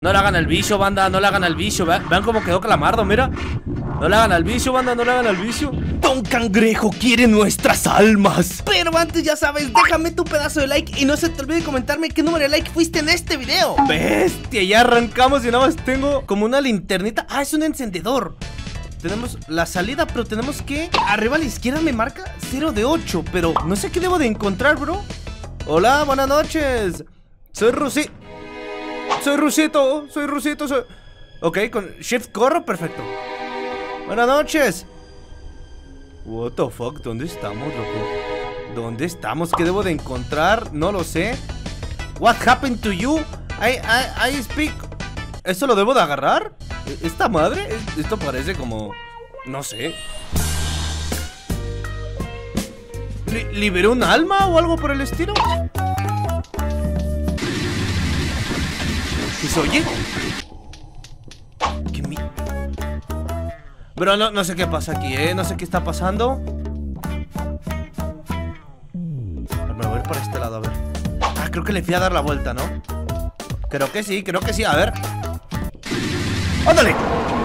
No le hagan al bicho, banda, no le hagan al bicho. Vean cómo quedó Calamardo, mira. No le hagan al bicho, banda, no le hagan al bicho. Don Cangrejo quiere nuestras almas. Pero antes, ya sabes, déjame tu pedazo de like y no se te olvide comentarme qué número de like fuiste en este video. Bestia, ya arrancamos y nada más tengo como una linternita. Ah, es un encendedor. Tenemos la salida, pero tenemos que... Arriba a la izquierda me marca 0 de 8, pero no sé qué debo de encontrar, bro. Hola, buenas noches. Soy Rusito. Ok, con Shift corro, perfecto. Buenas noches. What the fuck, ¿dónde estamos, loco? ¿Dónde estamos? ¿Qué debo de encontrar? No lo sé. What happened to you? I speak. ¿Esto lo debo de agarrar? ¿Esta madre? Esto parece como... no sé. ¿Liberé un alma o algo por el estilo? ¿Y se oye? ¿Qué mi...? Bro, no sé qué pasa aquí, no sé qué está pasando. Me voy a ir por este lado, a ver. Ah, creo que le fui a dar la vuelta, ¿no? Creo que sí, a ver. ¡Ándale!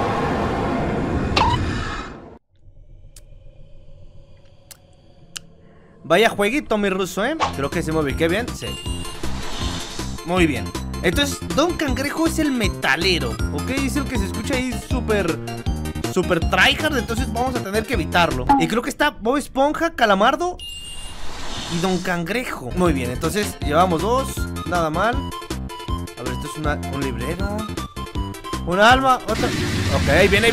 Vaya jueguito, mi ruso, Creo que se me ubiqué bien, sí. Muy bien. Entonces, Don Cangrejo es el metalero, ¿ok? Es el que se escucha ahí súper tryhard, entonces vamos a tener que evitarlo. Y creo que está Bob Esponja, Calamardo y Don Cangrejo. Muy bien, entonces llevamos 2, nada mal. A ver, esto es un librero. Una alma, otra. Ok, viene.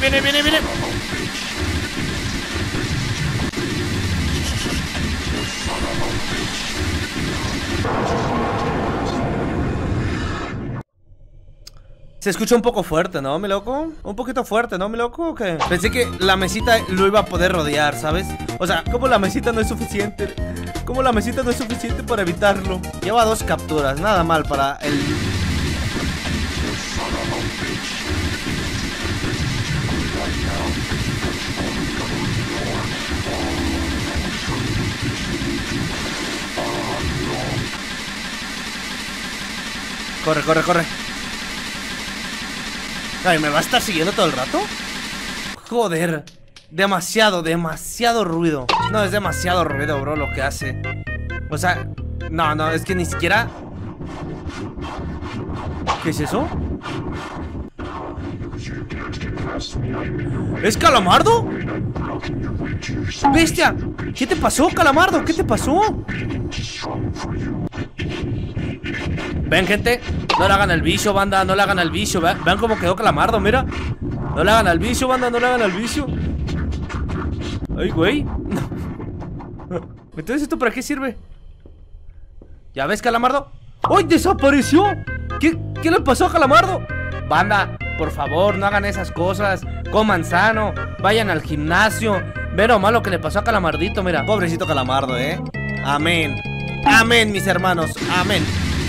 Se escucha un poco fuerte, ¿no, mi loco? Un poquito fuerte, ¿no, mi loco? ¿O qué? Pensé que la mesita lo iba a poder rodear, ¿sabes? O sea, ¿cómo la mesita no es suficiente? ¿Cómo la mesita no es suficiente para evitarlo? Lleva 2 capturas, nada mal para el... Corre. Ay, ¿me va a estar siguiendo todo el rato? Joder. Demasiado ruido. No, es demasiado ruido, bro, lo que hace. O sea, no, es que ni siquiera... ¿Qué es eso? ¿Es Calamardo? ¡Bestia! ¿Qué te pasó, Calamardo? ¿Qué te pasó? Ven, gente, no le hagan al bicho, banda, no le hagan al bicho. Vean cómo quedó Calamardo, mira. No le hagan al bicho, banda, no le hagan al bicho. Ay, güey. Entonces, ¿esto para qué sirve? ¿Ya ves, Calamardo? ¡Ay, desapareció! ¿Qué le pasó a Calamardo? Banda, por favor, no hagan esas cosas. Coman sano, vayan al gimnasio. Ve lo malo que le pasó a Calamardito, mira. Pobrecito Calamardo, Amén. Amén, mis hermanos, amén.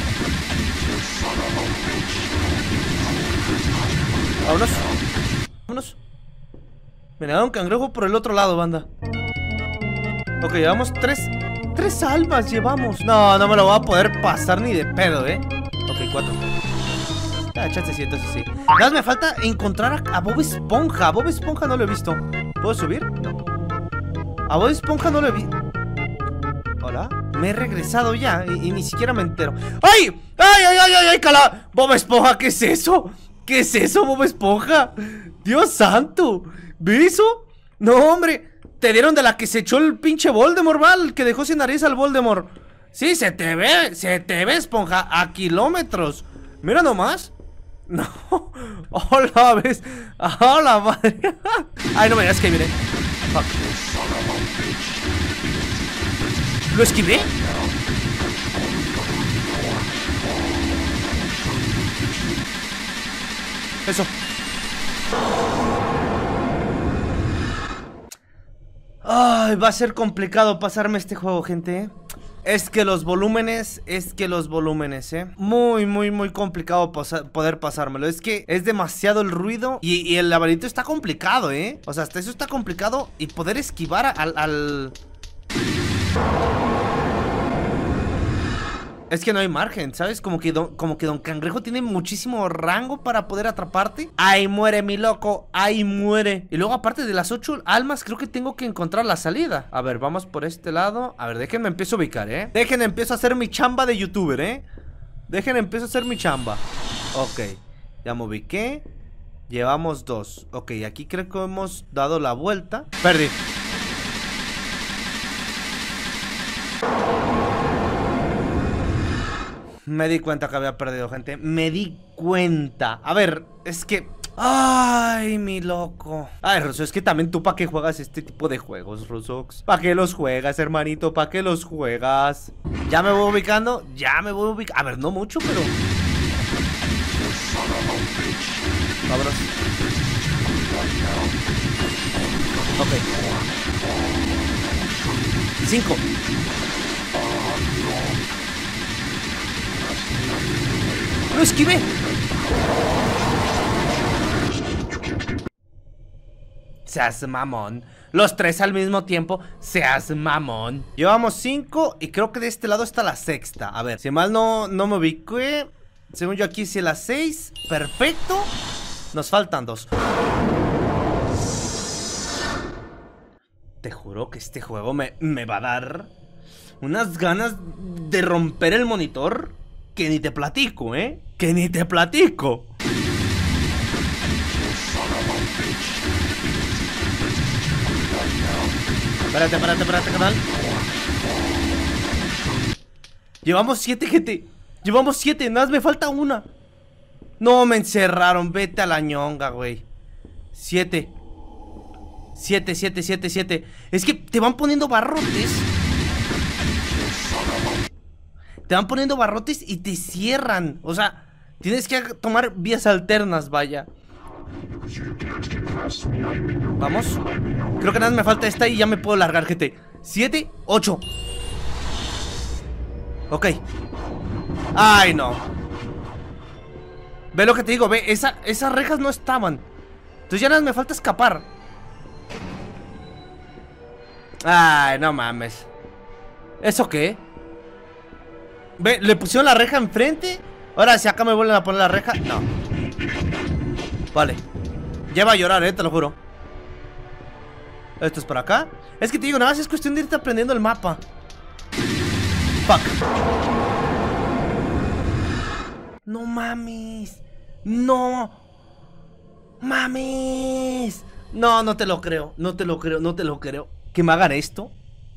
Vámonos. Mira, Don Cangrejo por el otro lado, banda. Ok, llevamos 3 almas llevamos. No me lo voy a poder pasar ni de pedo, Ok, 4. Chance, sí. Nada más me falta encontrar a Bob Esponja. A Bob Esponja no lo he visto. ¿Puedo subir? No. A Bob Esponja no lo he visto. Hola. Me he regresado ya y ni siquiera me entero. ¡Ay! Bob Esponja, ¿qué es eso? ¿Qué es eso, Bob Esponja? ¡Dios santo! ¿Ves eso? No, hombre. Te dieron de la que se echó el pinche Voldemort, ¿vale? Que dejó sin nariz al Voldemort. Sí, se te ve, Esponja, a kilómetros. Mira nomás. No. Hola, ¿ves? Hola, madre. Ay, no me digas que viene. Fuck. ¿Lo esquivé? Eso. Ay, va a ser complicado pasarme este juego, gente. Es que los volúmenes, muy complicado poder pasármelo. Es que es demasiado el ruido y el laberinto está complicado, O sea, hasta eso está complicado. Y poder esquivar al... Es que no hay margen, ¿sabes? Como que Don Cangrejo tiene muchísimo rango para poder atraparte. ¡Ay, muere, mi loco! ¡Ay, muere! Y luego, aparte de las 8 almas, creo que tengo que encontrar la salida. A ver, vamos por este lado. A ver, déjenme empiezo a ubicar, ¿eh? Déjenme empiezo a hacer mi chamba de youtuber, ¿eh? Déjenme empiezo a hacer mi chamba. Ok, ya me ubiqué. Llevamos 2. Ok, aquí creo que hemos dado la vuelta. Perdí. Me di cuenta que había perdido, gente. Me di cuenta. A ver, es que... Ay, mi loco. Ay, Ruso, es que también tú, ¿para qué juegas este tipo de juegos, Rusox? ¿Para qué los juegas, hermanito? ¿Para qué los juegas? Ya me voy ubicando. Ya me voy ubicando. A ver, no mucho, pero... Vámonos. Ok. 5. ¡Lo esquivé! Seas mamón. Los 3 al mismo tiempo. Seas mamón. Llevamos 5 y creo que de este lado está la 6ª. A ver, si mal no me ubiqué. Según yo aquí hice la 6. Perfecto. Nos faltan 2. Te juro que este juego me va a dar unas ganas de romper el monitor. Que ni te platico, ¿eh? Que ni te platico. Espérate, canal. Llevamos 7, gente. Llevamos 7, nada más me falta una. No, me encerraron, vete a la ñonga, güey. 7. 7. Es que te van poniendo barrotes. Te van poniendo barrotes y te cierran. O sea, tienes que tomar vías alternas, vaya. Vamos. Creo que nada me falta esta y ya me puedo largar, gente. 7, 8. Ok. Ay, no. Ve lo que te digo, ve, esas rejas no estaban. Entonces ya nada me falta escapar. Ay, no mames. ¿Eso qué? Ve, le pusieron la reja enfrente. Ahora si acá me vuelven a poner la reja. No. Vale. Ya va a llorar, te lo juro. Esto es por acá. Es que te digo, nada más es cuestión de irte aprendiendo el mapa. Fuck. No mames. No mames. No, no te lo creo. No te lo creo, no te lo creo. Que me hagan esto.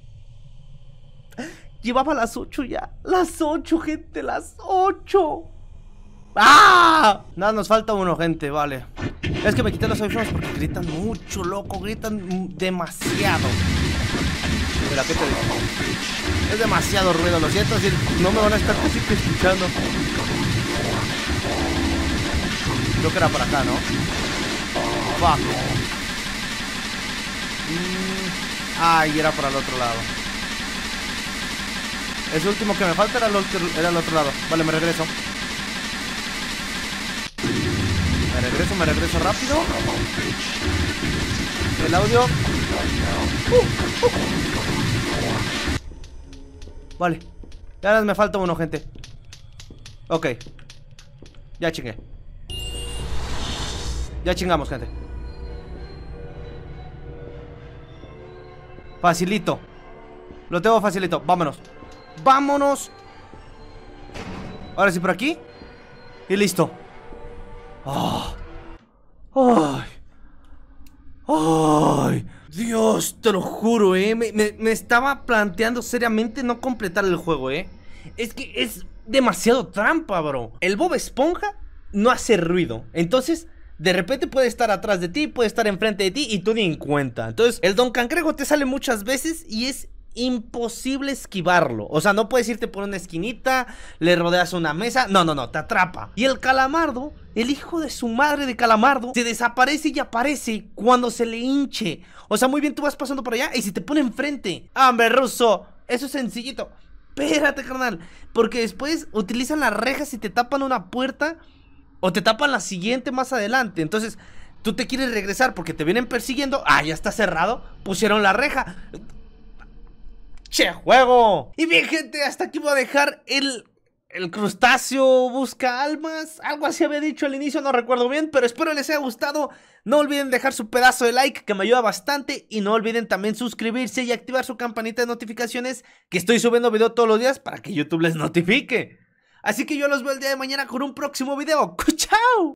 Llevaba las 8 ya. Las 8, gente, las 8. ¡Ah! Nada, nos falta uno, gente, vale. Es que me quité los audífonos porque gritan mucho, loco. Gritan demasiado. Mira, ¿qué te digo? Es demasiado ruido, lo siento. Así no me van a estar casi que escuchando. Creo que era por acá, ¿no? Fuck. Ay, era para el otro lado. Ese último que me falta era el otro lado. Vale, me regreso. Me regreso rápido. El audio. Vale. Ya me falta uno, gente. Ok. Ya chingué. Ya chingamos, gente. Facilito. Lo tengo facilito. Vámonos. ¡Vámonos! Ahora sí por aquí. Y listo. ¡Oh! ¡Ay! ¡Ay! Dios, te lo juro, me estaba planteando seriamente no completar el juego, Es que es demasiado trampa, bro. El Bob Esponja no hace ruido. Entonces, de repente puede estar atrás de ti, puede estar enfrente de ti y tú ni en cuenta. Entonces, el Don Cangrejo te sale muchas veces y es imposible esquivarlo. O sea, no puedes irte por una esquinita, le rodeas una mesa. No, te atrapa. Y el Calamardo, el hijo de su madre de Calamardo, se desaparece y aparece cuando se le hinche. O sea, muy bien, tú vas pasando por allá y se te pone enfrente. ¡Hombre, Ruso! Eso es sencillito. Espérate, carnal. Porque después utilizan las rejas y te tapan una puerta o te tapan la siguiente más adelante. Entonces, tú te quieres regresar porque te vienen persiguiendo. Ah, ya está cerrado. Pusieron la reja. ¡Che, juego! Y bien, gente, hasta aquí voy a dejar el crustáceo busca almas. Algo así había dicho al inicio, no recuerdo bien, pero espero les haya gustado. No olviden dejar su pedazo de like, que me ayuda bastante. Y no olviden también suscribirse y activar su campanita de notificaciones, que estoy subiendo video todos los días para que YouTube les notifique. Así que yo los veo el día de mañana con un próximo video. ¡Chao!